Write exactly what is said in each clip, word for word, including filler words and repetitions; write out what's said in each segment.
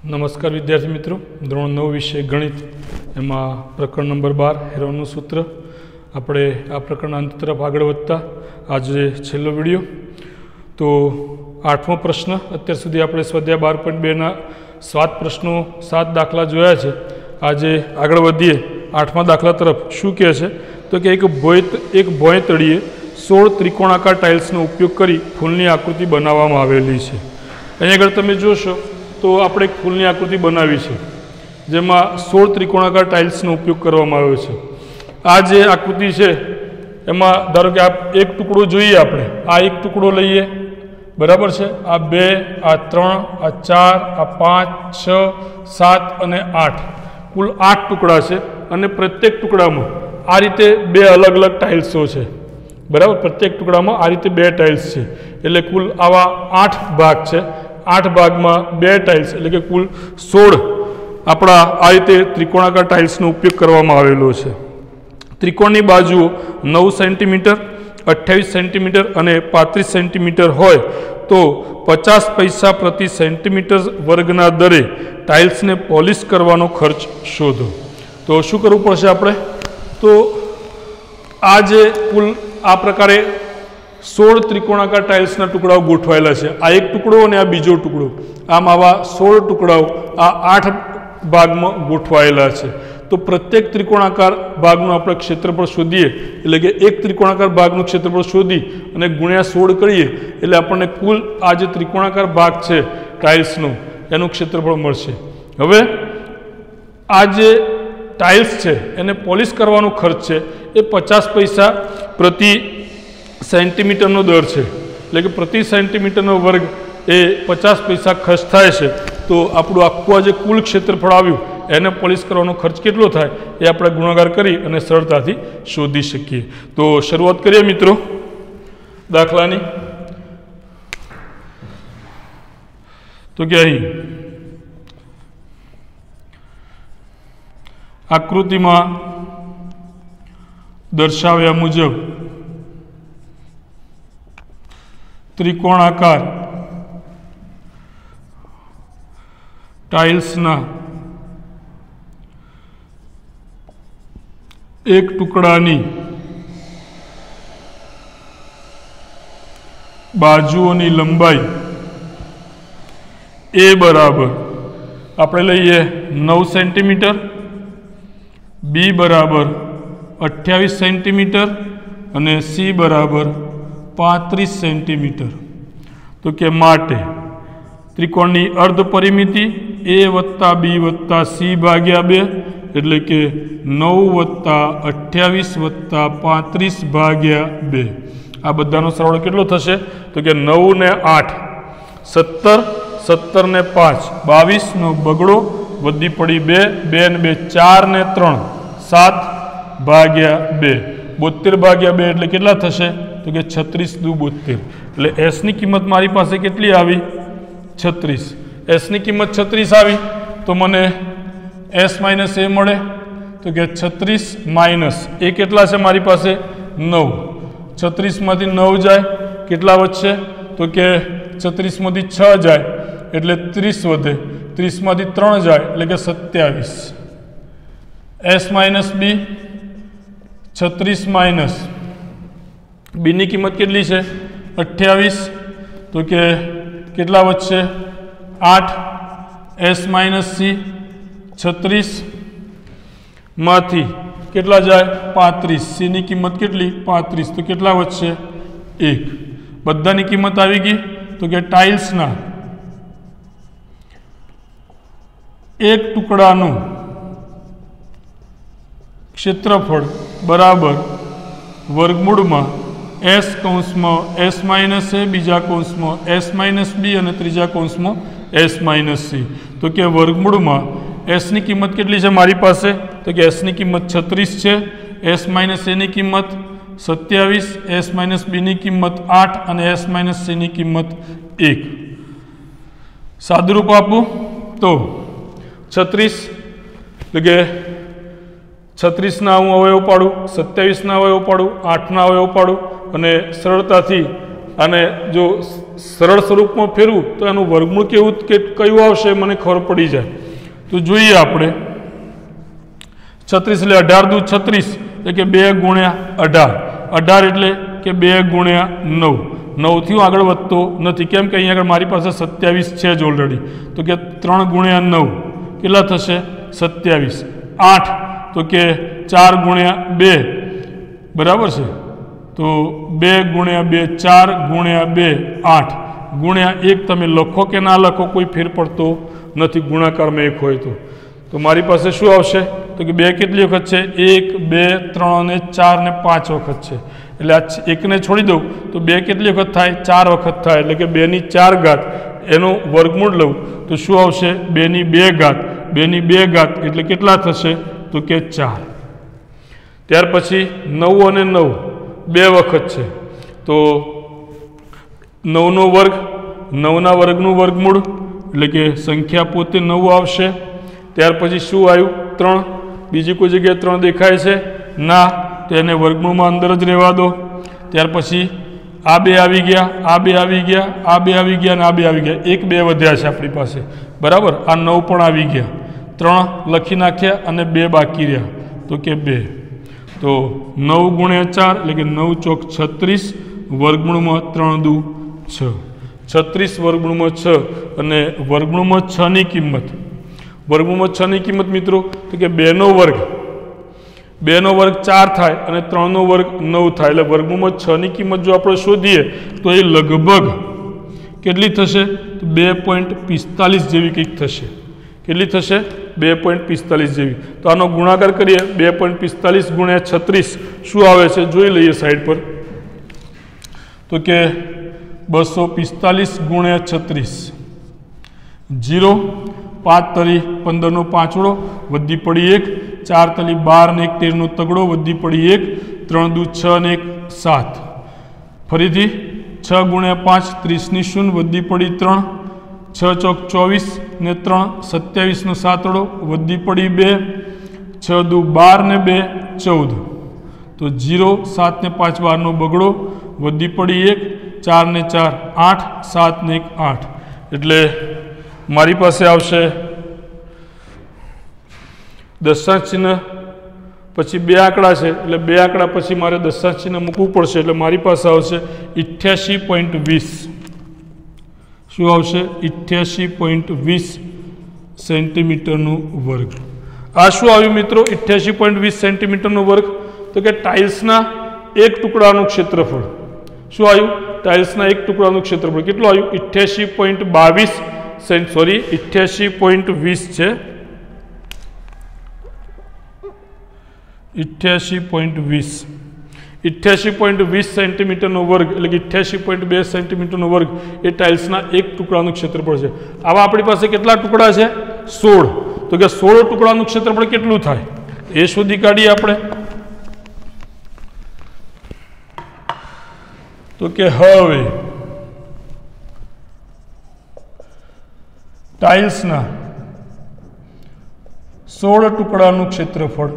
नमस्कार विद्यार्थी मित्रों, धोरण नौ विषय गणित एमां प्रकरण नंबर बार हेरोननुं सूत्र। आपणे आ प्रकरण अंत तरफ आगळ वधता आज छेल्लो विडियो। तो आठमो प्रश्न, अत्यार सुधी आपणे स्वाध्याय बार पॉइंट बे ना सात प्रश्नों सात दाखला जोया छे। आजे आगळ वधीए आठमा दाखला तरफ। शुं कहे छे तो कि एक भोय एक भोय तळीए सोळ त्रिकोणाकार टाइल्सनो उपयोग करी फूलनी आकृति बनाववामां आवेली छे। अहीं આગળ તમે જોશો तो આપણે એક ફૂલની આકૃતિ બનાવી છે, જેમાં સોળ ત્રિકોણાકાર ટાઇલ્સનો ઉપયોગ કરવામાં આવ્યો છે। આ જે આકૃતિ છે એમાં ધારો કે આ એક ટુકડો જોઈએ, આપણે આ એક ટુકડો લઈએ, બરાબર છે। આ બે, આ ત્રણ, આ ચાર, આ પાંચ, છ, સાત અને આઠ, કુલ આઠ ટુકડા છે અને પ્રત્યેક ટુકડામાં આ રીતે બે અલગ અલગ ટાઇલ્સો છે, બરાબર। પ્રત્યેક ટુકડામાં આ રીતે બે ટાઇલ્સ છે, એટલે કુલ આવા આઠ ભાગ છે। आठ भाग में बे टाइल्स एटले के कुल सोल अपना आ रीते त्रिकोणाकार टाइल्सनो उपयोग करवामां आवेलो छे। त्रिकोणनी बाजुओ नौ सेंटीमीटर, अठावीस सेंटीमीटर और पैंतीस सेंटीमीटर होय तो पचास पैसा प्रति सेंटीमीटर वर्गना दरे टाइल्स ने पॉलिश करवानो खर्च शोधो। तो शुं करवुं पड़शे आपणे? तो आ जे कुल आ प्रकारे सोल त्रिकोणाकार टाइल्सना टुकड़ाओ गोठवायेला छे। आ एक टुकड़ो अने आ बीजो टुकड़ो, आम आवा सोल टुकड़ाओ आ आठ भागमां गोठवायेला छे। तो प्रत्येक त्रिकोणाकार भागनुं आपणे क्षेत्रफळ शोधीए, एटले के एक त्रिकोणाकार भागनुं क्षेत्रफळ शोधी अने गुण्या सोल करीए एटले आपणने कुल आ जे त्रिकोणाकार भाग छे टाइल्सनो एनुं क्षेत्रफळ मळशे। हवे आ जे टाइल्स छे एने पॉलिश करवानो खर्च छे ए पचास पैसा प्रति सेंटीमीटर नो दर है, एटले के प्रति सेंटीमीटर नो वर्ग ए पचास पैसा खर्च थाय छे। तो आपणुं आखुं आ जे कुल क्षेत्रफळ आव्युं एने पॉलिश करवानो खर्च केटलो थाय ए आपणे गुणाकार करी अने सरळताथी शोधी शकीए। तो शरूआत करीए मित्रों दाखलानी। तो के अहीं आकृतिमां दर्शाव्या मुजब त्रिकोणाकार टाइल्सना एक टुकड़ानी बाजुओनी लंबाई ए बराबर आपणे लईए नौ सेंटीमीटर, बी बराबर अठावीस सेंटीमीटर और सी बराबर पैंतीस सेंटीमीटर। तो के माटे त्रिकोणनी अर्ध परिमिति ए वत्ता बी वत्ता सी भाग्या बे एटले के नौ वत्ता अठावीस वत्ता पैंतीस भाग्या बे। आ बधानो सरवाळो केटलो थशे? तो के नौ ने आठ सत्तर, सत्तर ने पांच बावीस नो बगड़ो वधी पड़ी बे, बे ने बे चार ने त्रण सात भाग्या बे। बोतेर भाग्या बे एटले केटला थशे? तो कि छत्रीस दू बोतेर। एटले एस की किंमत मारी पासे केटली आवी? छत्रीस। एस की किंमत छत्रीस आवी तो मने एस माइनस ए मळे। तो कि छत्रीस माइनस ए केटला छे मारी पासे? नौ। छत्रीस मांथी नौ जाए केटला वधशे? तो कि छत्रीस मांथी छ जाए एटले तीस वधे, तीस मांथी त्रण जाए एटले कि सत्यावीस। एस माइनस बी छत्रीस माइनस बी की किंमत केटली छे? अठावीस। तो के केटला वच्चे? आठ। एस माइनस सी छत्रीस मांथी केटला जाए? पैंतीस। सी की किंमत केटली? पैंतीस। तो केटला वच्चे? एक। बधानी किंमत आवी गई। तो के टाइल्सना एक टुकड़ानुं क्षेत्रफळ बराबर वर्गमूळ में एस कौंस में एस माइनस ए, बीजा कौंस में एस माइनस बी और तीजा कौंस में एस माइनस सी। तो के वर्गमूळ में एस की किंमत केटली छे मारी पासे? तो कि एस की किंमत छत्रीस है, एस माइनस ए की किंमत सत्यावीस, एस माइनस बी की किंमत आठ और एस माइनस सी की किंमत एक। सादुरूप आपू तो छत्रीस लगे छत्रीस हूँ अवयव पाड़ू, सत्यावीस अवयव पाड़ू, आठ अवयव पाड़ू અને સરળતાથી અને જો સરળ સ્વરૂપમાં ફેરવું તો એનું વર્ગમૂળ કેવું કે કયું આવશે મને ખબર પડી જાય. તો જોઈએ આપણે છત્રીસ એટલે અઢાર દુ છત્રીસ એટલે કે બે ગુણ્યા અઢાર. અઢાર એટલે કે બે ગુણ્યા નવ. નવથી આગળ વધતો નથી કેમ કે અહીંયા આગળ મારી પાસે સત્યાવીસ છે જ ઓલરેડી. તો કે ત્રણ ગુણ્યા નવ કેટલા થશે સત્યાવીસ. આઠ તો કે ચાર ગુણ્યા બે બરાબર છે. તો બે ગુણ્યા બે ચાર ગુણ્યા બે આઠ ગુણ્યા એક તમે લખો કે ના લખો કોઈ ફેર પડતો નથી ગુણાકારમાં એક હોય તો. તો મારી પાસે શું આવશે તો કે બે કેટલી વખત છે એક બે ત્રણ ને ચાર ને પાંચ વખત છે. એટલે આ એકને છોડી દઉં તો બે કેટલી વખત થાય ચાર વખત થાય. એટલે કે બેની ચાર ઘાત એનો વર્ગમૂળ લઉં તો શું આવશે બેની બે ઘાત. બેની બે ઘાત એટલે કેટલા થશે તો કે ચાર. ત્યાર પછી નવ અને નવ બે વખત છે. તો નવનો વર્ગ નવના વર્ગનું વર્ગમૂળ એટલે કે સંખ્યા પોતે નવ આવશે. ત્યાર પછી શું આવ્યું ત્રણ. બીજી કોઈ જગ્યાએ ત્રણ દેખાય છે ના તો એને વર્ગમૂળમાં અંદર જ રહેવા દો. ત્યાર પછી આ બે આવી ગયા આ બે આવી ગયા આ બે આવી ગયા અને આ બે આવી ગયા. એક બે વધ્યા છે આપણી પાસે બરાબર. આ નવ પણ આવી ગયા. ત્રણ લખી નાખ્યા અને બે બાકી રહ્યા તો કે બે. તો નવ ગુણ્યા ચાર એટલે કે નવ ચોક છત્રીસ વર્ગમૂળમાં ત્રણ દુ છ. છત્રીસ વર્ગમૂળમાં છ અને વર્ગમૂળમાં છની કિંમત વર્ગમૂળમાં છની કિંમત મિત્રો તો કે બેનો વર્ગ બેનો વર્ગ ચાર થાય અને ત્રણનો વર્ગ નવ થાય. એટલે વર્ગમૂળમાં છની કિંમત જો આપણે શોધીએ તો એ લગભગ કેટલી થશે તો બે પોઈન્ટ પિસ્તાલીસ જેવી કંઈક થશે. કેટલી થશે બે પોઈન્ટ પિસ્તાલીસ જેવી. તો આનો ગુણાકાર કરીએ બે પોઈન્ટ પિસ્તાલીસ ગુણ્યા છત્રીસ શું આવે છે જોઈ લઈએ સાઈડ પર. તો કે બસો પિસ્તાલીસ ગુણ્યા છત્રીસ જીરો. પાંચ તરી પંદરનો પાંચડો વધી પડી એક. ચાર તલી બાર ને એક તેરનો તગડો વધી પડી એક. ત્રણ દુ છ ને એક સાત. ફરીથી છ ગુણ્યા પાંચ ત્રીસની શૂન્ય વધી પડી ત્રણ. છ ચોક ચોવીસ ને ત્રણ સત્યાવીસનો સાતડો વધી પડી બે. છ દુ બાર ને બે ચૌદ. તો જીરો સાત ને પાંચ બારનો બગડો વધી પડી એક. ચાર ને ચાર આઠ સાત ને એક આઠ. એટલે મારી પાસે આવશે દશાંશ ચિહ્ન પછી બે આંકડા છે એટલે બે આંકડા પછી મારે દશાંશ ચિહ્ન મૂકવું પડશે. એટલે મારી પાસે આવશે અઠ્યાસી પોઈન્ટ વીસ. શું આવશે અઠ્યાસી પોઈન્ટ વીસ સેન્ટીમીટરનો વર્ગ. આ શું આવ્યું મિત્રો અઠ્યાસી પોઈન્ટ વીસ સેન્ટીમીટરનો વર્ગ તો કે ટાઇલ્સના એક ટુકડાનું ક્ષેત્રફળ. શું આવ્યું ટાઇલ્સના એક ટુકડાનું ક્ષેત્રફળ કેટલું આવ્યું અઠ્યાસી પોઈન્ટ બાવીસ સેન્ટ સોરી અઠ્યાસી પોઈન્ટ વીસ છે. અઠ્યાસી પોઈન્ટ વીસ અઠ્યાસી પોઈન્ટ વીસ સેન્ટીમીટરનો વર્ગ એટલે કે અઠ્યાસી પોઈન્ટ બે સેન્ટીમીટરનો વર્ગ એ ટાઇલ્સના એક ટુકડાનું ક્ષેત્રફળ છે. આવા આપણી પાસે કેટલા ટુકડા છે સોળ. તો કે સોળ ટુકડાનું ક્ષેત્રફળ કેટલું થાય એ શોધી કાઢીએ આપણે. તો કે હવે ટાઇલ્સના સોળ ટુકડાનું ક્ષેત્રફળ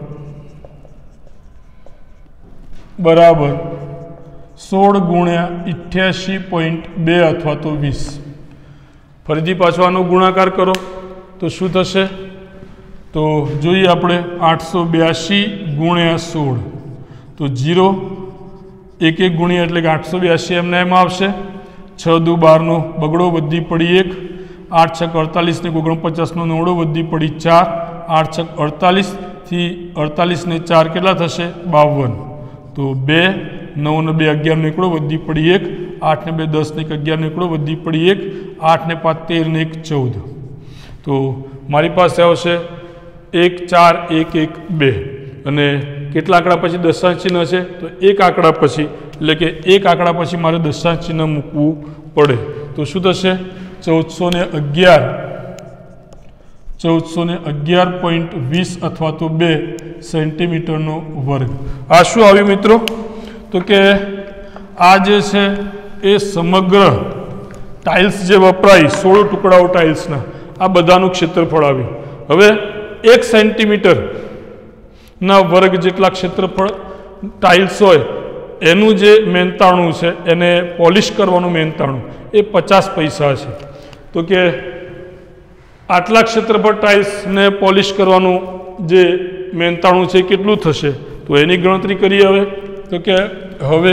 બરાબર સોળ ગુણ્યા અઠ્યાસી પોઈન્ટ બે અથવા તો વીસ. ફરીથી પાછો આનો ગુણાકાર કરો તો શું થશે તો જોઈએ આપણે આઠસો બ્યાસી ગુણ્યા સોળ. તો જીરો એક એક ગુણ્યા એટલે કે આઠસો બ્યાસી એમને એમ આવશે. છ દુ બારનો બગડો વધી પડી એક. આઠ છક અડતાલીસ ને ઓગણપચાસનો નવડો વધી પડી ચાર. આઠ છક અડતાલીસથી અડતાલીસ ને ચાર કેટલા થશે બાવન. તો બે નવ ને બે અગિયારનો એકડો વધી પડી એક. આઠ ને બે દસ ને એક અગિયારનો એકડો વધી પડી એક. આઠ ને પાંચ તેર ને એક ચૌદ. તો મારી પાસે આવશે એક ચાર એક એક બે. અને કેટલા આંકડા પછી દશાંશ ચિહ્ન છે તો એક આંકડા પછી એટલે કે એક આંકડા પછી મારે દશાંશ ચિહ્ન મૂકવું પડે. તો શું થશે ચૌદસો ને અગિયાર ચૌદસો ને અગિયાર પોઈન્ટ વીસ અથવા તો બે સેન્ટીમીટરનો વર્ગ. આ શું આવ્યું મિત્રો તો કે આ જે છે એ સમગ્ર ટાઇલ્સ જે વપરાય સોળ ટુકડાઓ ટાઇલ્સના આ બધાનું ક્ષેત્રફળ આવ્યું. હવે એક સેન્ટીમીટર ના વર્ગ જેટલા ક્ષેત્રફળ ટાઇલ્સ હોય એનું જે મહેનતાણું છે એને પોલિશ કરવાનું મહેનતાણું એ પચાસ પૈસા છે. તો કે આટલા ક્ષેત્રફળ ટાઇલ્સને પોલિશ કરવાનું જે મહેનતાણું છે કેટલું થશે, તો એની ગણતરી કરીએ. હવે તો કે હવે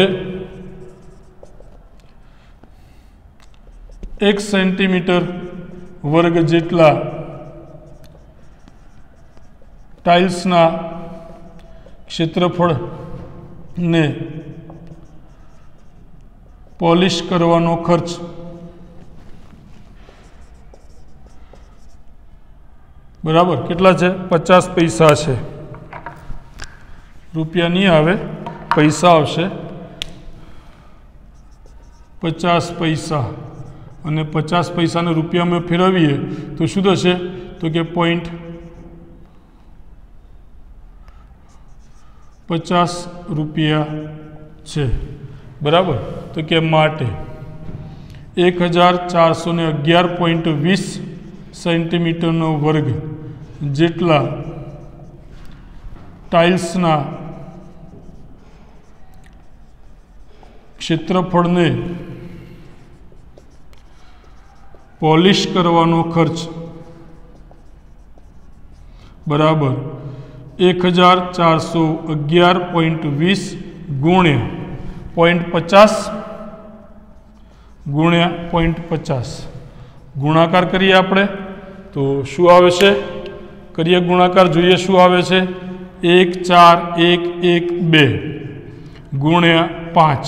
એક સેન્ટીમીટર વર્ગ જેટલા ટાઇલ્સના ક્ષેત્રફળને પોલિશ કરવાનો ખર્ચ બરાબર કેટલા છે? પચાસ પૈસા છે. રૂપિયા નહીં આવે, પૈસા આવશે. પચાસ પૈસા અને પચાસ પૈસાને રૂપિયામાં ફેરવીએ તો શું થશે? તો કે પોઈન્ટ પચાસ રૂપિયા છે. બરાબર. તો કે માટે એક હજાર ચારસો ને અગિયાર પોઈન્ટ વીસ સેન્ટીમીટરનો વર્ગ જેટલા ટાઇલ્સના ક્ષેત્રફળને પોલિશ કરવાનો ખર્ચ બરાબર એક હજાર ચારસો અગિયાર પોઈન્ટ વીસ ગુણ્યા પોઈન્ટ પચાસ ગુણ્યા પોઈન્ટ પચાસ ગુણાકાર કરીએ આપણે તો શું આવે છે? કરીએ ગુણાકાર, જોઈએ શું આવે છે. એક ચાર એક એક બે ગુણ્યા પાંચ.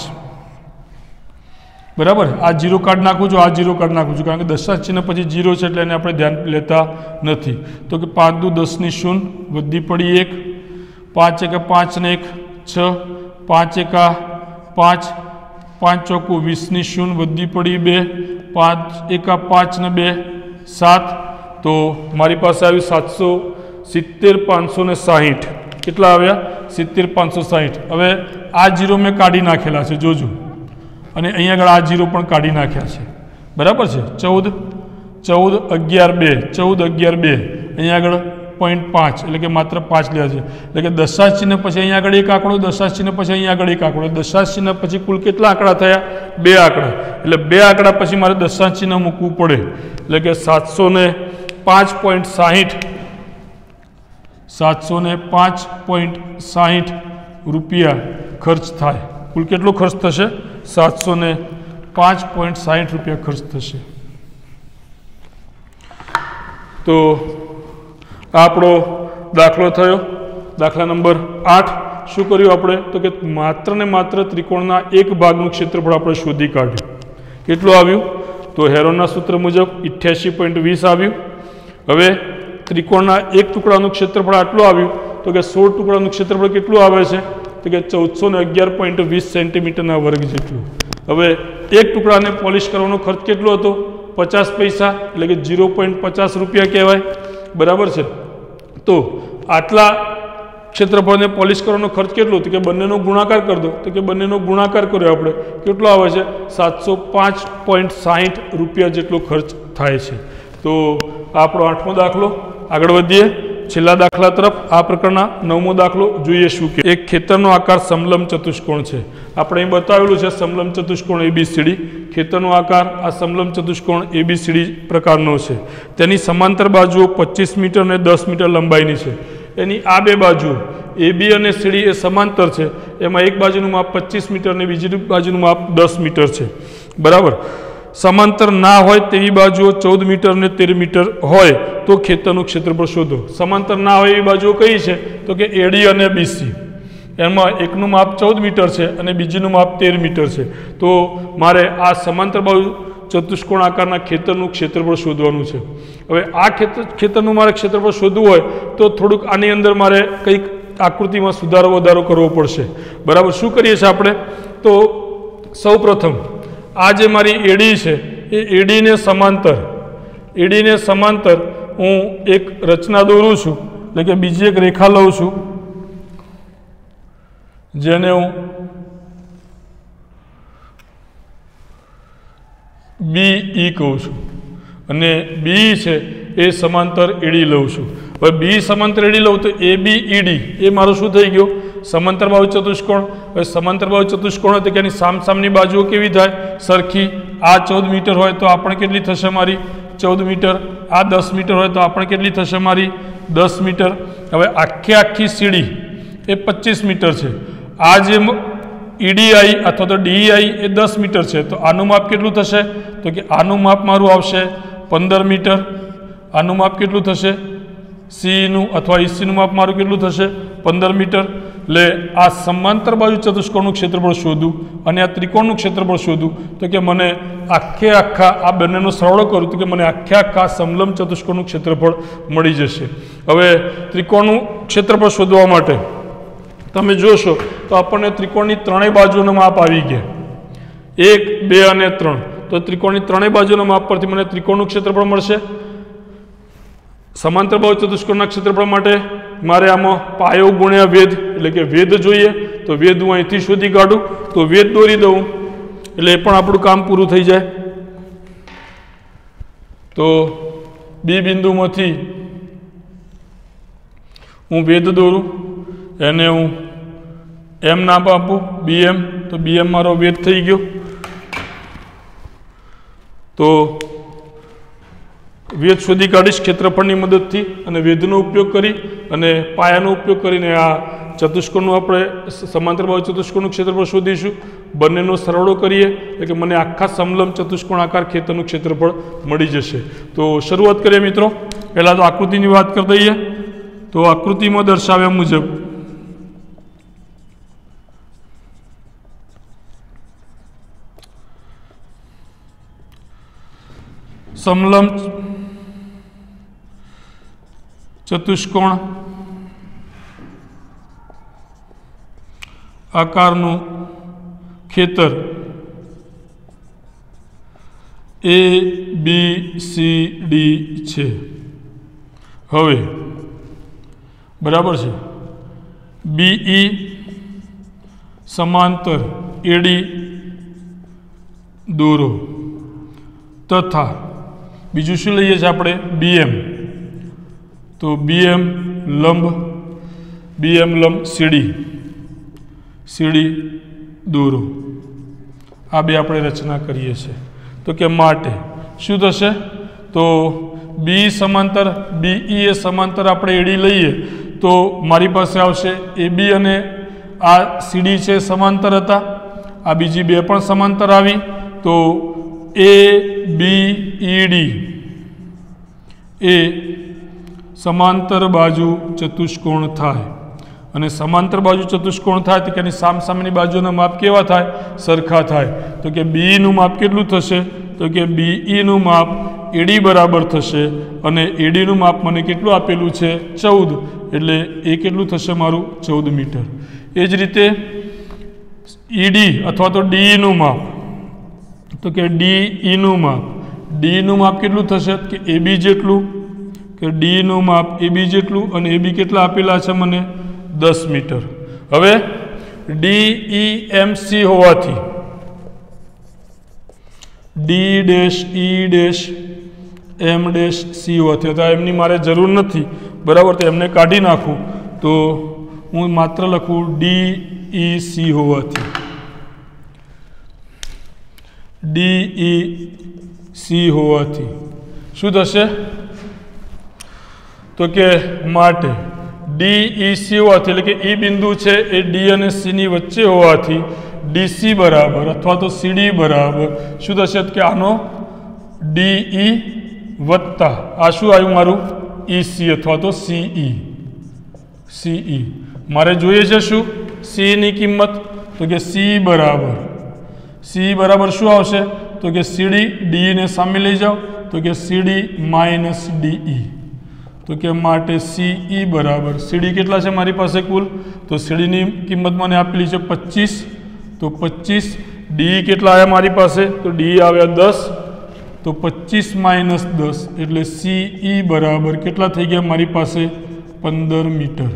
બરાબર. આ જીરો કાઢ નાખું છું, આ જીરો કાઢ નાખું છું, કારણ કે દશાંશ ચિહ્ન પછી જીરો છે એટલે એને આપણે ધ્યાન લેતા નથી. તો કે પાંચ દુ દસની શૂન્ય વધી પડી એક, પાંચ એકા પાંચ ને એક છ, પાંચ એકા પાંચ, પાંચ ચોખ્ખું વીસની શૂન્ય વધી પડી બે, પાંચ એકા પાંચ ને બે સાત. તો મારી પાસે આવ્યું સાતસો સિત્તેર પાંચસો ને સાહીઠ. કેટલા આવ્યા? સિત્તેર પાંચસો સાહીઠ. હવે આ જીરો મેં કાઢી નાખેલા છે, જોજો. અને અહીંયા આગળ આ જીરો પણ કાઢી નાખ્યા છે. બરાબર છે. ચૌદ ચૌદ અગિયાર બે ચૌદ અગિયાર બે અહીંયા આગળ પોઈન્ટ પાંચ એટલે કે માત્ર પાંચ લેવા છે. એટલે કે દશાંશ ચિહ્ન પછી અહીંયા આગળ એક આંકડો, દશાંશ ચિહ્ન પછી અહીંયા આગળ એક આંકડો, દશાંશ ચિહ્ન પછી કુલ કેટલા આંકડા થયા? બે આંકડા. એટલે બે આંકડા પછી મારે દશાંશ ચિહ્ન મૂકવું પડે. એટલે કે સાતસો ને પાંચ પોઈન્ટ સાહીઠ સાતસો ને પાંચ પોઈન્ટ સાહીઠ રૂપિયા ખર્ચ થાય. કુલ કેટલો ખર્ચ થશે? સાતસો ને પાંચ પોઈન્ટ સાહીઠ રૂપિયા ખર્ચ થશે. તો આપણો દાખલો થયો. દાખલા નંબર આઠ. શું કર્યું આપણે? તો કે માત્ર ને માત્ર ત્રિકોણના એક ભાગનું ક્ષેત્રફળ આપણે શોધી કાઢ્યું. કેટલું આવ્યું? તો હેરોનના સૂત્ર મુજબ અઠ્યાસી પોઈન્ટ વીસ આવ્યું. હવે ત્રિકોણના એક ટુકડાનું ક્ષેત્રફળ આટલું આવ્યું. તો કે સોળ ટુકડાનું ક્ષેત્રફળ કેટલું આવે છે? તો કે ચૌદસો ને અગિયાર પોઈન્ટ વીસ સેન્ટીમીટરના વર્ગ જેટલું. હવે એક ટુકડાને પોલિશ કરવાનો ખર્ચ કેટલો હતો? પચાસ પૈસા. એટલે કે ઝીરો પોઈન્ટ પચાસ રૂપિયા કહેવાય. બરાબર છે. તો આટલા ક્ષેત્રફળને પોલિશ કરવાનો ખર્ચ કેટલો? તો કે બંનેનો ગુણાકાર કરી દો. તો કે બંનેનો ગુણાકાર કર્યો આપણે, કેટલો આવે છે? સાતસો પાંચ પોઈન્ટ સાહીઠ રૂપિયા જેટલો ખર્ચ થાય છે. તો આપણો આઠમો દાખલો. આગળ વધીએ છેલ્લા દાખલા તરફ. આ પ્રકારના નવમો દાખલો જોઈએ શું કે એક ખેતરનો આકાર સમલંબ ચતુષ્કોણ છે. આપણે અહીં બતાવેલું છે સમલંબ ચતુષ્કોણ એબીસીડી. ખેતરનો આકાર આ સમલંબ ચતુષ્કોણ એબીસીડી પ્રકારનો છે. તેની સમાંતર બાજુઓ પચીસ મીટર અને દસ મીટર લંબાઈની છે. એની આ બે બાજુઓ એ બી અને સીડી એ સમાંતર છે. એમાં એક બાજુનું માપ પચીસ મીટર અને બીજી બાજુનું માપ દસ મીટર છે. બરાબર. સમાંતર ના હોય તેવી બાજુઓ ચૌદ મીટર અને તેર મીટર હોય તો ખેતરનું ક્ષેત્રફળ શોધો. સમાંતર ના હોય એવી બાજુઓ કઈ છે? તો કે એડી અને બીસી. એમાં એકનું માપ ચૌદ મીટર છે અને બીજીનું માપ તેર મીટર છે. તો મારે આ સમાંતર બાજુ ચતુષ્કોણ આકારના ખેતરનું ક્ષેત્રફળ શોધવાનું છે. હવે આ ખેતર ખેતરનું મારે ક્ષેત્રફળ શોધવું હોય તો થોડુંક આની અંદર મારે કંઈક આકૃતિમાં સુધારો વધારો કરવો પડશે. બરાબર. શું કરીએ છીએ આપણે? તો સૌ પ્રથમ આ જે મારી એડી છે એ એડીને સમાંતર એડીને સમાંતર હું એક રચના દોરું છું. એટલે કે બીજી એક રેખા લઉં છું જેને હું બી ઈ કહું છું અને બી છે એ સમાંતર એડી લઉં છું. હવે બી સમાંતર એડી લઉં તો એ બી ઈડી એ મારો શું થઈ ગયો? समांतर बाजू चतुष्कोण। हवे समांतर बाजू चतुष्कोण होय तो के एनी सामसामनी बाजुओ केवी थाय सरखी। आ चौदह मीटर होय तो आपणे केटली थशे मारी चौदह मीटर। आ दस मीटर होय तो आपणे केटली थशे मारी दस मीटर। हवे आखी आखी सीडी ए पच्चीस मीटर छे। आ जे ईडीआई अथवा तो डीईआई ए दस मीटर है तो आनु माप केटलुं थशे तो कि आनु माप मारू आवशे पंदर मीटर। आनु माप केटलुं थशे सी नु अथवा ईसी नु माप मारू केटलुं थशे पंदर मीटर। ले आ समांतर बाजू चतुष्कोणનું क्षेत्रफळ शोधू અને આ ત્રિકોણનું क्षेत्रफळ शोधू तो कि मने आखे आखा आ બંનેનો સરવાળો કરું तो कि मने आखे आखा समलंब चतुष्कोणનું क्षेत्रफळ મળી જશે। હવે ત્રિકોણનું क्षेत्रफळ શોધવા માટે તમે જોશો તો આપણને ત્રિકોણની ત્રણેય બાજુનું માપ આવી ગયા એક બે અને ત્રણ। તો ત્રિકોણની ત્રણેય બાજુના માપ પરથી મને ત્રિકોણનું ક્ષેત્રફળ મળશે। समांतर बाजू चतुष्कोणના क्षेत्रफळ માટે मारे आमां पायो गुण्या वेध એટલે કે વેધ જોઈએ તો વેધ હું અહીંથી શોધી કાઢું તો વેધ દોરી દઉં એટલે એ પણ આપણું કામ પૂરું થઈ જાય। તો બી બિંદુમાંથી હું વેધ દોરું એને હું એમ નામ આપું બી એમ તો બી એમ મારો વેધ થઈ ગયો। તો वेद शोधी काढ़ीश क्षेत्रफळनी मददथी अने वेधनो उपयोग करी अने पायानो उपयोग करीने आ चतुष्कोणनुं आपणे समांतर बाजू चतुष्कोणनुं क्षेत्रफळ शोधीशुं। बंनेनो सरवाळो करीए એટલે કે મને આખા સમલંબ ચતુષ્કોણાકાર ખેતરનું ક્ષેત્રફળ મળી જશે। તો શરૂઆત કરીએ મિત્રો। પહેલા તો આકૃતિની વાત કરી દઈએ તો આકૃતિમાં દર્શાવ્યા મુજબ समलंब चतुष्कोण आकारનું ખેતર ए बी सी डी છે। હવે બરાબર છે बीई समांतर एडी દોરો तथा बीजू शू लीए આપણે बीएम तो बीएम लंब बीएम लंब सीडी सीडी દોરો। आ बे આપણે रचना करीए छे तो के माटे शू थशे तो बी समांतर बीई ए समांतर આપણે एडी लईए तो मारी पासे आवशे ए बी अने आ सीडी छे समांतर हता। आ बीजी बे पण समांतर आवी तो A B E D A समांतर बाजू चतुष्कोण थाय अने समांतर बाजू चतुष्कोण थाय तो के सामसामेनी बाजुना माप केवा थाय सरखा थाय। तो के बी नु माप केटलुं थशे तो के बीई नु माप एडी बराबर थशे अने एडी नु माप मने केटलुं आपेलुं छे चौदह एटले ए केटलुं थशे मारुं चौदह मीटर। ए ज रीते ईडी अथवा तो डी नु माप तो के डी ई नु माप डी नु माप केटलुं थशे के ए बी जेटलुं के डी नु माप ए बी जेटलुं अने ए बी केटला आपेला छे मने दस मीटर। हवे डी ई एम सी होवाथी D dash E dash M dash C होवाथी तो एमनी मारे जरूर नहीं बराबर तो एमने काढ़ी नाखूँ तो हूँ मात्र लखूँ डी ई सी होवाथी डी ई सी होवाथी शू थशे तो के माटे डी ई सी होवाथी એટલે કે ई बिंदु છે એ डी અને सी ની વચ્ચે હોવાથી डीसी बराबर अथवा तो सीडी बराबर शू थशे के आनो डीई वत्ता आ शू आव्युं मारुं ईसी अथवा तो सीई सीई मारे जोईए छे शू सी नी किंमत तो के सी बराबर सी बराबर शू आवशे तो के सीडी डी ने सामे लई जाओ तो के सीडी माइनस डीई तो के माटे सीई बराबर सीडी केटला छे मारी पासे कुल तो सीडी नी किंमत मने आपेली छे पच्चीस तो पच्चीस डी केटला आया मारी पासे तो डी आव्या दस तो पच्चीस माइनस दस एटले सीई बराबर केटला थई गया मारी पासे पंदर मीटर।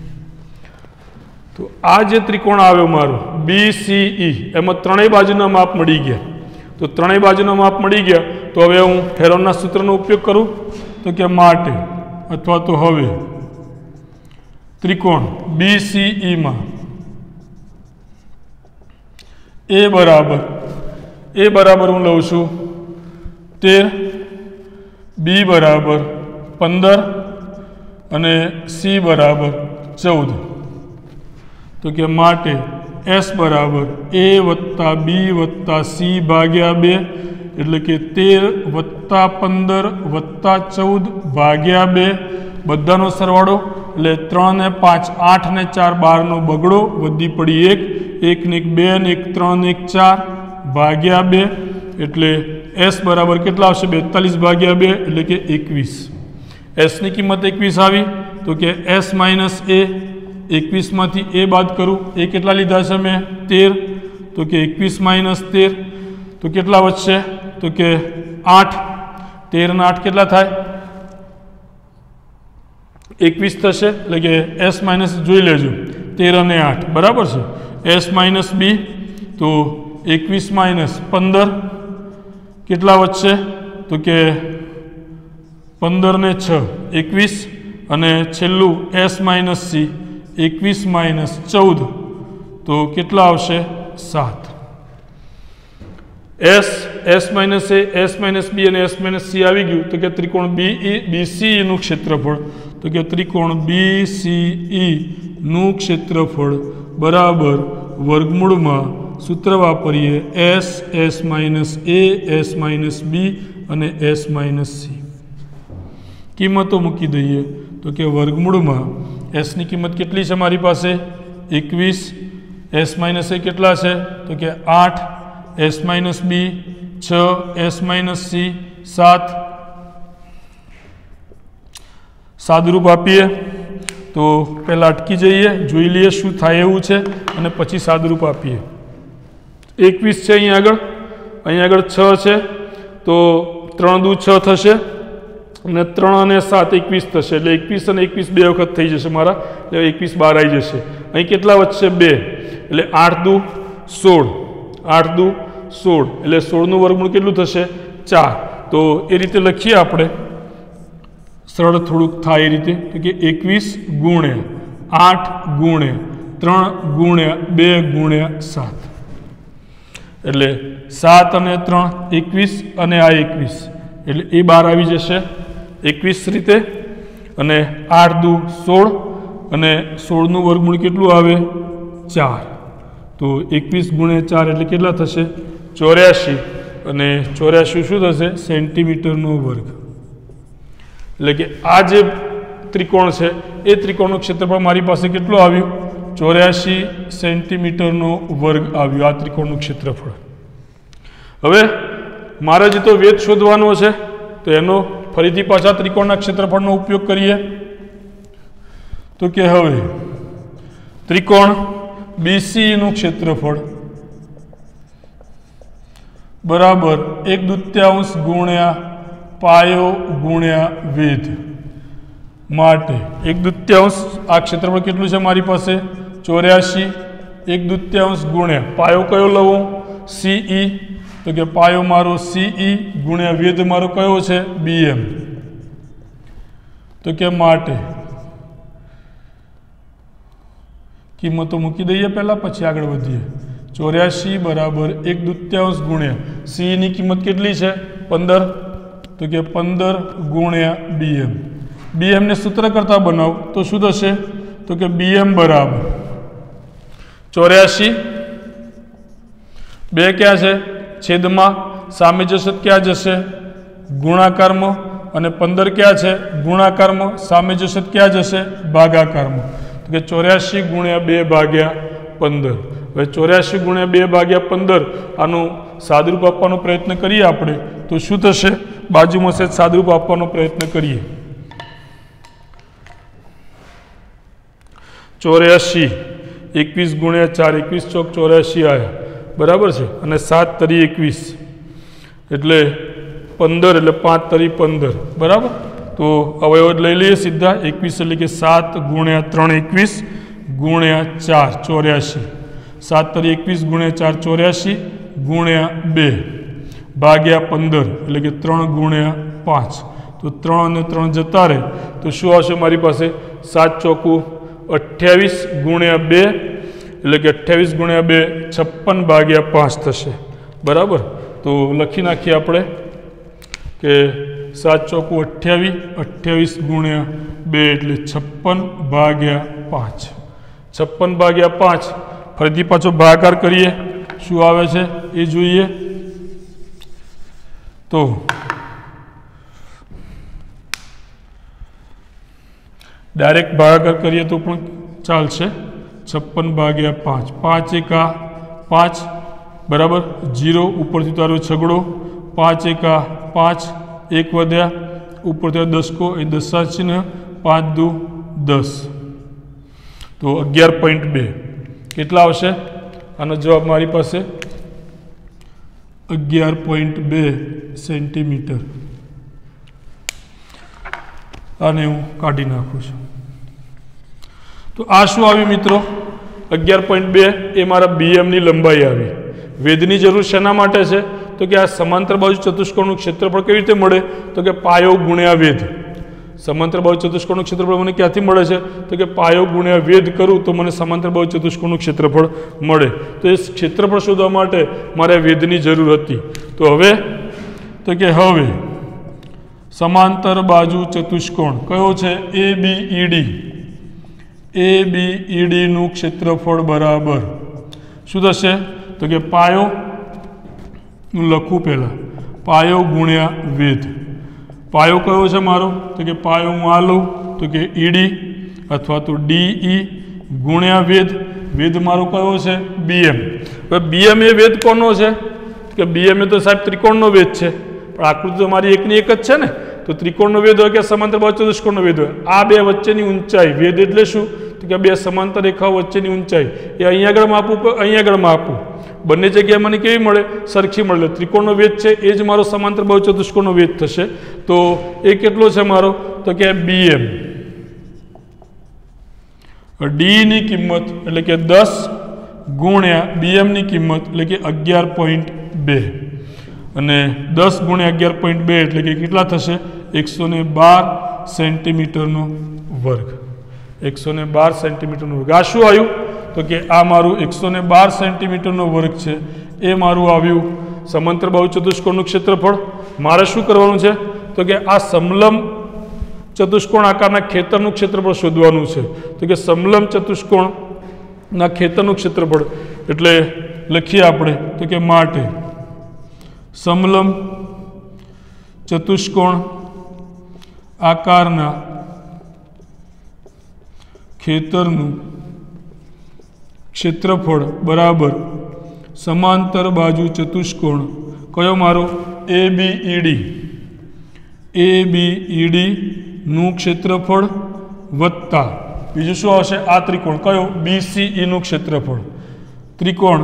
तो आ जे त्रिकोण आव्यो मारो बीसीई एमां त्रणेय बाजुना माप मळी गया तो त्रणेय बाजुना माप मळी गया तो हवे हूँ हेरोनना सूत्रनो उपयोग करूँ तो के माटे अथवा तो हवे त्रिकोण बीसीई मां ए बराबर ए बराबर हूँ लઉં છું तेर, बी बराबर पंदर અને सी बराबर चौदह। तो कि माटे एस बराबर ए वत्ता बी वत्ता सी भाग्या बे एटले कि तेर वत्ता पंदर वत्ता चौदह भाग्या बे बधानो सरवाळो एटले त्रण ने पांच आठ ने चार बार नो बगड़ो वधी पड़ी एक एक ने एक बे ने एक त्रण एक चार भाग्या बे एटले एस बराबर केटला आवशे बेतालीस भाग्या बे एटले कि एकवीस। एस की किंमत एकवीस आई तो कि एस माइनस ए एकवीस में ए बाद करूँ ए केटला लीधा है मैं तेर तो कि एकवीस माइनस तेर तो केटला वच्चे तो कि आठ तेर ने आठ केटला थाय एकवीस थशे एटले कि एस माइनस जोई लेजो तेर अने आठ बराबर है। एस माइनस बी तो एकवीस माइनस पंदर केटला वच्चे तो कि पंदर ने छ एकवीस अने छेल्लू एस माइनस सी एकवीस माइनस चौदह तो केटला आवशे सात। S S minus A S minus B और एस माइनस सी आई गयु तो कि त्रिकोण बी ई बी सी ई नु क्षेत्रफल तो कि त्रिकोण बी सी ई नु क्षेत्रफल बराबर वर्गमूल में सूत्र वापरीए S S minus A S minus B और एस माइनस सी किंमतों मूकी दईए तो कि वर्गमूल में एस की किंमत केटली है मारी पास एकवीस एस माइनस ए केटला है तो कि आठ एस माइनस बी छ एस माइनस सी सात सादरूप आपीए तो पहला अटकी जाइए जोई लीए शू थाय एवुं छे अने पछी सादरूप आपीए। एकवीस है अहीं आगळ अहीं आगळ छ छे तो त्रण दू छ थशे અને ત્રણ અને સાત એકવીસ થશે એટલે એકવીસ અને એકવીસ બે વખત થઈ જશે મારા એટલે એકવીસ બાર આવી જશે। અહીં કેટલા વધશે બે એટલે આઠ દુ સોળ આઠ દુ સોળ એટલે સોળનું વર્ગમૂળ કેટલું થશે ચાર। તો એ રીતે લખીએ આપણે સરળ થોડુંક થાય એ રીતે તો કે એકવીસ ગુણ્યા આઠ ગુણ્યા ત્રણ ગુણ્યા બે ગુણ્યા સાત એટલે સાત અને ત્રણ એકવીસ અને આ એકવીસ એટલે એ બાર આવી જશે एकवीस रीते अने आठ दू सोल अने सोलनु वर्गमूल केटलू आवे चार तो एकवीस गुणिया चार एटले केटला थशे चौरासी अने चौरासी शुं थशे सेंटीमीटरनो वर्ग एटले के आ जे त्रिकोण छे ए त्रिकोणनुं क्षेत्रफळ मारी पासे केटलुं आव्युं चौरासी सेंटीमीटरनो वर्ग आव्यो आ त्रिकोणनुं क्षेत्रफळ। हवे मारे जे तो वेध शोधवानो छे तो एनो फरीथी पाछा त्रिकोणना क्षेत्रफळनो उपयोग करिए तो के हवे त्रिकोण बीसी नु क्षेत्रफळ बराबर एक द्वितीयांश गुण्या पायो गुण्या वेध माटे एक द्वितीयांश आ क्षेत्रफळ केटलुं छे मारी पासे चौरासी एक द्वितीयांश गुण्या पायो कयो लवो सीई तो कि पायो मारो सीई गुण्या वेध मारो कयो छे बीएम तो कि माटे किंमतों मूकी दईए पहला पछी आगळ वधीए चौरासी बराबर एक द्वितीयांश गुण्या सी नी किंमत केटली छे पंदर तो कि पंदर गुण्या बीएम बीएम ने सूत्र करता बनाव तो शुं थशे तो कि बीएम बराबर चौरासी बे क्या है छेद में सामे जशे क्या जशे गुणाकार में अने पंदर क्या है गुणाकार में सामे जशे क्या जशे भागाकार में तो कि चौरासी गुण्या बे भाग्या पंदर हवे चौरासी गुण्या बे भाग्या पंदर आनु सादरूप आपवानो प्रयत्न करिए आपणे तो शुं थशे बाजुमां से सादरूप आपवानो प्रयत्न करिए चौरासी एकवीस गुण्या चार एकवीस चौक चौरासी आया बराबर है अने सात तरी एकवीस एटले पंदर एटले पांच तरी पंदर बराबर तो अवयव लई लीए सीधा एकवीस एटले कि सात गुण्या त्रण एकवीस गुण्या चार चौरासी सात तरी एकवीस गुण्या चार चौरासी गुण्या बे भाग्या पंदर एटले कि त्रण गुण्या पांच तो त्रण ने त्रण जता रहे तो शुं आवशे मारी पासे सात चौकू अठावीस गुण्या बे એટલે કે અઠ્યાવીસ ગુણ્યા બે છપ્પન ભાગ્યા પાંચ થશે બરાબર। તો લખી નાખીએ આપણે કે સાત ચોકું અઠ્યાવીસ અઠ્યાવીસ ગુણ્યા બે એટલે છપ્પન ભાગ્યા પાંચ છપ્પન ભાગ્યા પાંચ ફરીથી પાછો ભાગાકાર કરીએ શું આવે છે એ જોઈએ। તો ડાયરેક્ટ ભાગાકાર કરીએ તો પણ ચાલશે। છપ્પન ભાગ્યા પાંચ પાંચ એકા પાંચ બરાબર જીરો ઉપરથી તારો છગડો પાંચ એકા પાંચ એક વધ્યા ઉપરથી દસકો એ દસા ચિહ્ન પાંચ દુ દસ તો અગિયાર પોઈન્ટ બે કેટલા આવશે આનો જવાબ મારી પાસે અગિયાર પોઈન્ટ બે સેન્ટીમીટર। આને હું કાઢી નાખું છું। તો આ શું આવ્યું મિત્રો અગિયાર પોઈન્ટ બે એ મારા બીએમની લંબાઈ આવી। વેધની જરૂર શેના માટે છે તો કે આ સમાંતર બાજુ ચતુષ્કોણનું ક્ષેત્રફળ કેવી રીતે મળે તો કે પાયો ગુણ્યા વેધ। સમાંતર બાજુ ચતુષ્કોણનું ક્ષેત્રફળ મને ક્યાંથી મળે છે તો કે પાયો ગુણ્યા વેધ કરું તો મને સમાંતર બાજુ ચતુષ્કોણનું ક્ષેત્રફળ મળે। તો એ ક્ષેત્રફળ શોધવા માટે મારે વેધની જરૂર હતી। તો હવે તો કે હવે સમાંતર બાજુ ચતુષ્કોણ કયો છે એ બી ઈ ડી એ બી ઈ ડીનું ક્ષેત્રફળ બરાબર શું થશે તો કે પાયો હું લખું પહેલાં પાયો ગુણ્યા વેધ। પાયો કયો છે મારો તો કે પાયો હું આ લઉં તો કે ઈડી અથવા તો ડીઈ ગુણ્યા વેધ। વેધ મારો કયો છે બીએમ। હવે બીએમ એ વેધ કોનો છે કે બીએમ એ તો સાહેબ ત્રિકોણનો વેધ છે પણ આકૃતિ તો મારી એકની એક જ છે ને તો ત્રિકોણનો વેધ હોય કે સમાંતર બાજુ ચતુષ્કોણનો વેધ હોય આ બે વચ્ચેની ઊંચાઈ વેધ એટલે શું તો કે બે સમાંતર રેખાઓ વચ્ચેની ઊંચાઈ એ અહીંયા આગળ માપું કે અહીંયા આગળ માપું બંને જગ્યાએ મને કેવી મળે સરખી મળે। ત્રિકોણનો વેધ છે એ જ મારો સમાંતર બાજુ ચતુષ્કોણનો વેધ થશે। તો એ કેટલો છે મારો તો કે બીએમ ડીની કિંમત એટલે કે દસ ગુણ્યા બીએમની કિંમત એટલે કે અગિયાર પોઈન્ટ બે અને દસ ગુણ્યા અગિયાર પોઈન્ટ બે એટલે કે કેટલા થશે એકસો ને બાર સેન્ટીમીટરનો વર્ગ એકસો ને બાર સેન્ટીમીટરનો વર્ગ। આ શું આવ્યું તો કે આ મારું એકસો ને બાર સેન્ટીમીટરનો વર્ગ છે એ મારું આવ્યું સમાંતર બાજુ ચતુષ્કોણનું ક્ષેત્રફળ। મારે શું કરવાનું છે તો કે આ સમલંબ ચતુષ્કોણ આકારના ખેતરનું ક્ષેત્રફળ શોધવાનું છે। તો કે સમલંબ ચતુષ્કોણના ખેતરનું ક્ષેત્રફળ એટલે લખીએ આપણે તો કે માટે સમલંબ ચતુષ્કોણ આકારના ખેતરનું ક્ષેત્રફળ બરાબર સમાંતર બાજુ ચતુષ્કોણ કયો મારો એ બી ઈ ડી એ બી ઈ ડીનું ક્ષેત્રફળ વત્તા બીજું શું આવશે આ ત્રિકોણ કયો બીસીઈનું ક્ષેત્રફળ ત્રિકોણ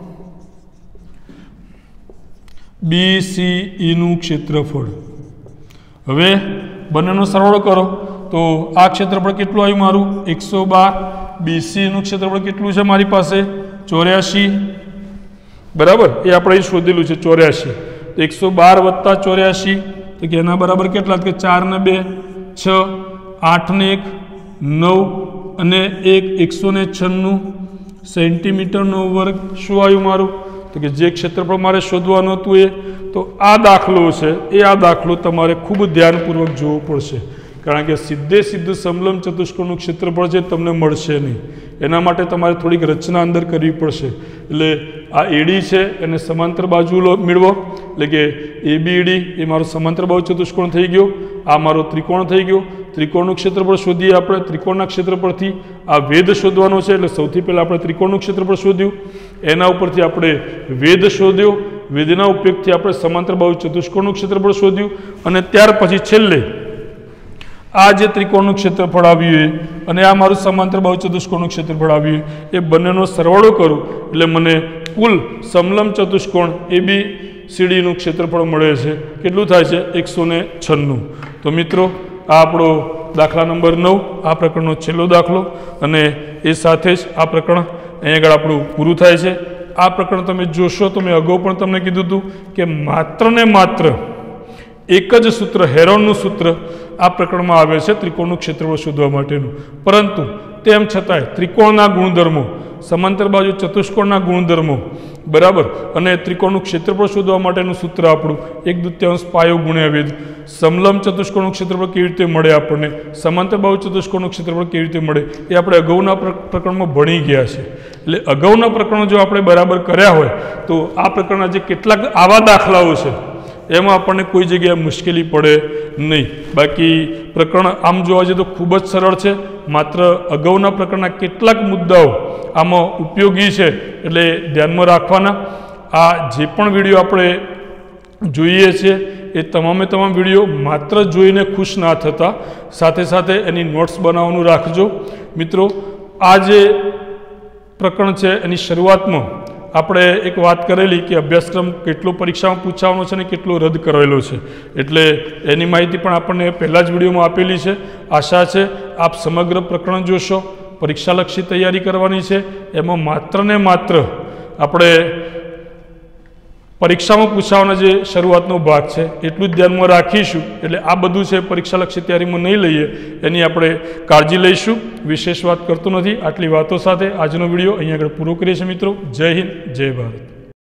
બીસીઈનું ક્ષેત્રફળ। હવે બંનેનો સરવાળો કરો તો આ ક્ષેત્રફળ કેટલું આવ્યું મારું એકસો બાર બીસીનું ક્ષેત્રફળ કેટલું છે મારી પાસે ચોર્યાસી બરાબર એ આપણે અહીં શોધેલું છે ચોર્યાસી તો એકસો બાર વત્તા ચોર્યાસી તો કે એના બરાબર કેટલા કે ચાર ને બે છ આઠ ને એક નવ અને એક એકસો ને છન્નું સેન્ટીમીટરનો વર્ગ શું આવ્યું મારું તો કે જે ક્ષેત્રફળ મારે શોધવાનું હતું એ તો આ દાખલો છે એ આ દાખલો તમારે ખૂબ ધ્યાનપૂર્વક જોવો પડશે કારણ કે સીધે સીધું સમલંબ ચતુષ્કોણનું ક્ષેત્રફળ છે તમને મળશે નહીં એના માટે તમારે થોડીક રચના અંદર કરવી પડશે। એટલે આ એડી છે એને સમાંતર બાજુ મેળવો એટલે કે એ બી ડી એ મારો સમાંતર બાજુ ચતુષ્કોણ થઈ ગયો આ મારો ત્રિકોણ થઈ ગયો ત્રિકોણનું ક્ષેત્રફળ શોધીએ આપણે ત્રિકોણના ક્ષેત્રફળથી આ વેધ શોધવાનો છે એટલે સૌથી પહેલાં આપણે ત્રિકોણનું ક્ષેત્રફળ શોધ્યું એના ઉપરથી આપણે વેધ શોધ્યો વેધના ઉપયોગથી આપણે સમાંતર બાજુ ચતુષ્કોણનું ક્ષેત્રફળ શોધ્યું અને ત્યાર પછી છેલ્લે આ જે ત્રિકોણનું ક્ષેત્રફળ આવ્યું અને આ મારું સમાંતર બાજુ ચતુષ્કોણનું ક્ષેત્રફળ આવ્યું એ બંનેનો સરવાળો કરું એટલે મને કુલ સમલંબ ચતુષ્કોણ એ બી સીડીનું ક્ષેત્રફળ મળે છે કેટલું થાય છે એકસો ને છન્નું। તો મિત્રો આ આપણો દાખલા નંબર નવ આ પ્રકરણનો છેલ્લો દાખલો અને એ સાથે જ આ પ્રકરણ અહીં આગળ આપણું પૂરું થાય છે। આ પ્રકરણ તમે જોશો તો મેં અગાઉ પણ તમને કીધું હતું કે માત્ર ને માત્ર એક જ સૂત્ર હેરોનનું સૂત્ર આ પ્રકરણમાં આવે છે ત્રિકોણનું ક્ષેત્રફળ શોધવા માટેનું પરંતુ તેમ છતાંય ત્રિકોણના ગુણધર્મો સમાંતર બાજુ ચતુષ્કોણના ગુણધર્મો બરાબર અને ત્રિકોણનું ક્ષેત્રફળ શોધવા માટેનું સૂત્ર આપણું એક દૂત્યાંશ પાયો ગુણ્યા વેધ, સમલંબ ચતુષ્કોણનું ક્ષેત્રફળ કેવી રીતે મળે આપણને, સમાંતર બાજુ ચતુષ્કોણનું ક્ષેત્રફળ કેવી રીતે મળે એ આપણે અગાઉના પ્રકરણમાં ભણી ગયા છે. એટલે અગાઉના પ્રકરણો જો આપણે બરાબર કર્યા હોય તો આ પ્રકરણના જે કેટલાક આવા દાખલાઓ છે એમાં આપણને કોઈ જગ્યાએ મુશ્કેલી પડે નહીં. બાકી પ્રકરણ આમ જોવા જઈએ તો ખૂબ જ સરળ છે. માત્ર અગાઉના પ્રકરણના કેટલાક મુદ્દાઓ આમાં ઉપયોગી છે એટલે ધ્યાનમાં રાખવાના. આ જે પણ વિડીયો આપણે જોઈએ છીએ એ તમામે તમામ વિડીયો માત્ર જોઈને ખુશ ના થતા, સાથે સાથે એની નોટ્સ બનાવવાનું રાખજો. મિત્રો, આ જે પ્રકરણ છે એની શરૂઆતમાં આપણે એક વાત કરેલી કે અભ્યાસક્રમ કેટલો પરીક્ષામાં પૂછાવાનો છે અને કેટલો રદ કરેલો છે, એટલે એની માહિતી પણ આપણને પહેલાં જ વિડીયોમાં આપેલી છે. આશા છે આપ સમગ્ર પ્રકરણ જોશો. પરીક્ષાલક્ષી તૈયારી કરવાની છે, એમાં માત્ર ને માત્ર આપણે પરીક્ષામાં પૂછાવાના જે શરૂઆતનો ભાગ છે એટલું જ ધ્યાનમાં રાખીશું. એટલે આ બધું છે પરીક્ષાલક્ષી તૈયારીમાં નહીં લઈએ એની આપણે કાળજી લઈશું. વિશેષ વાત કરતો નથી. આટલી વાતો સાથે આજનો વિડીયો અહીંયા આગળ પૂરો કરીએ છીએ મિત્રો. જય હિન્દ, જય ભારત.